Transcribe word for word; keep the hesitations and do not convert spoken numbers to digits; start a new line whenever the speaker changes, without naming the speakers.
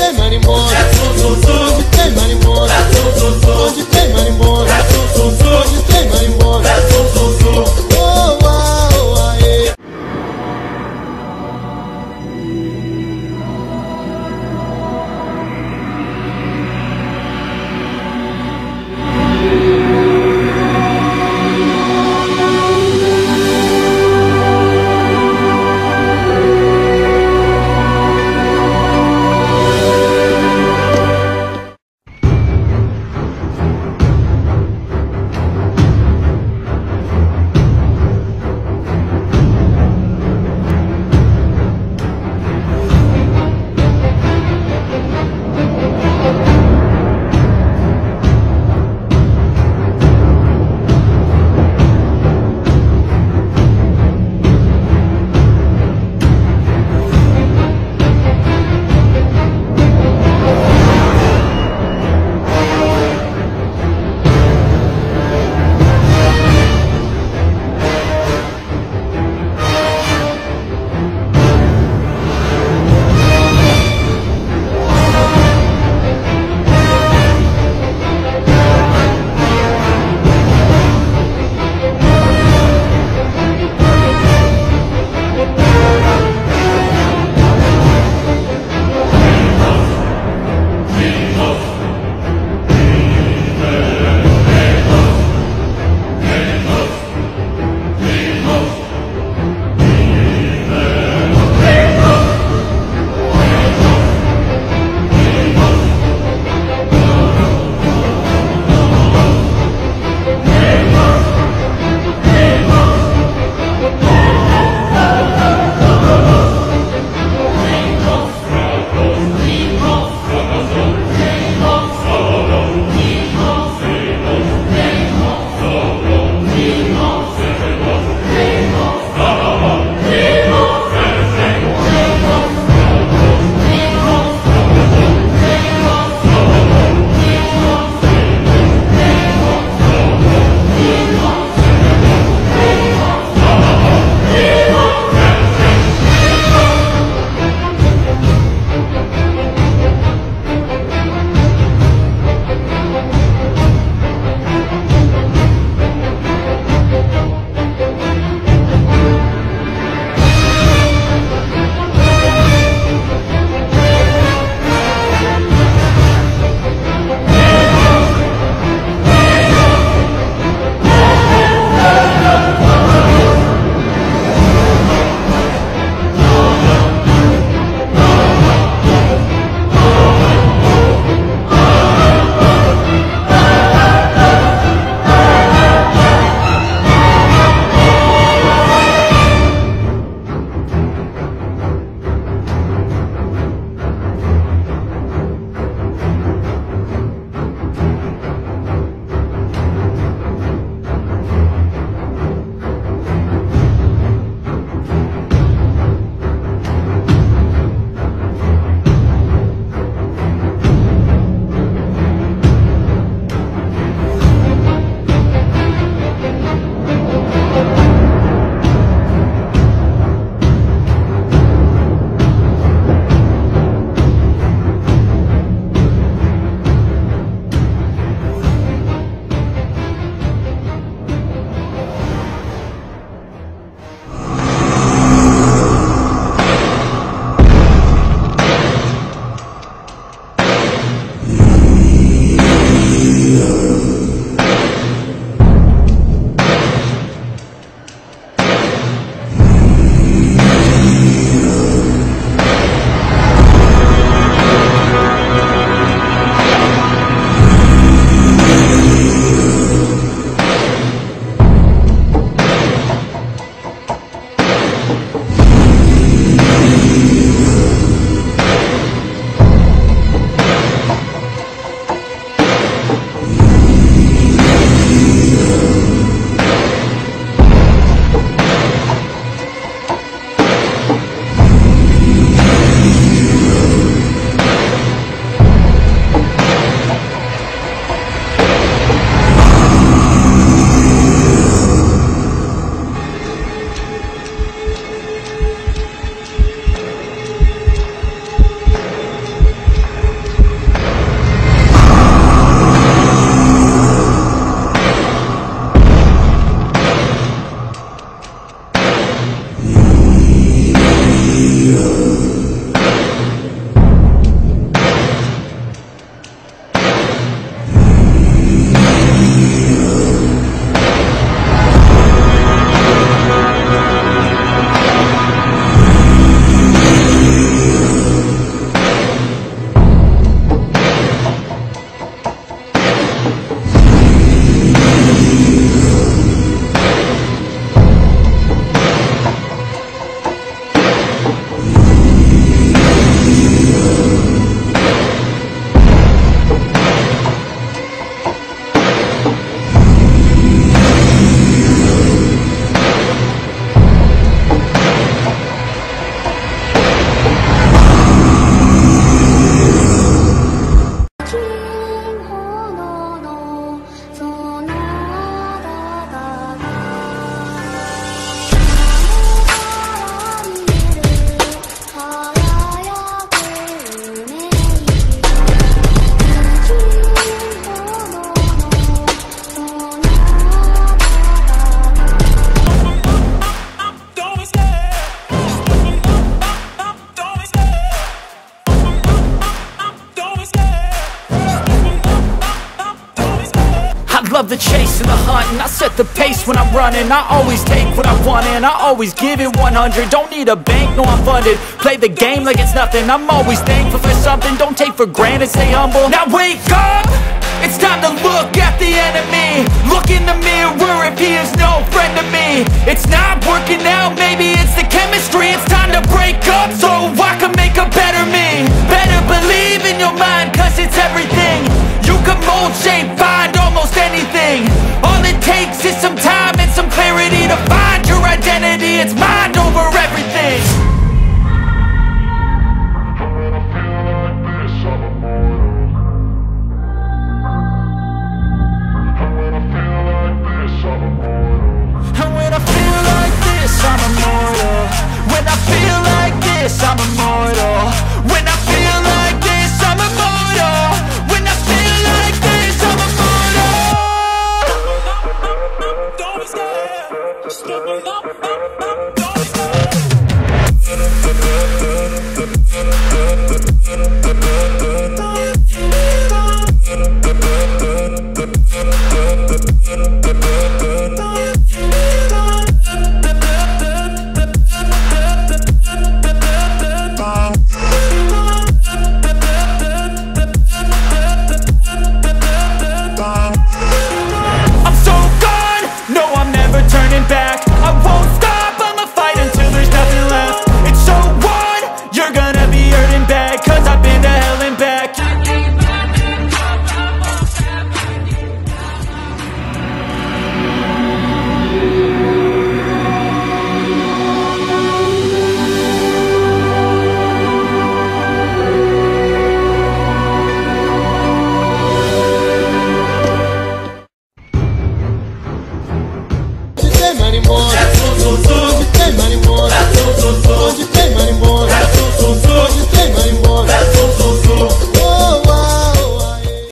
tem marimbondo,
é zum zum zum,
onde tem marimbondo,
é zum zum zum,
onde tem marimbondo,
é zum zum zum,
onde tem marimbondo,
é zum zum zum.
oh, ah, oh, aê.
the chase and the hunt, and I set the pace when I'm running. I always take what I want and I always give it one hundred. Don't need a bank, no I'm funded. Play the game like it's nothing. I'm always thankful for something. Don't take for granted, stay humble. Now wake up! It's time to look at the enemy. Look in the mirror if he is no friend to me. It's not working out, maybe it's the chemistry. It's time to break up so I can make a better me. Better believe in your mind, cause it's everything. You can mold, shape, find almost anything. All it takes is some time and some clarity to find your identity. It's mind over everything. I'm immortal. When I feel like this, I'm immortal. When I feel like this, I'm immortal. When I feel like this, I'm immortal. Don't be scared. Step it up, up, up. Don't be scared.
Onde tem, mano, embora?
É zum, zum, zum.
Onde tem, mano, embora?
É zum, zum, zum.
Onde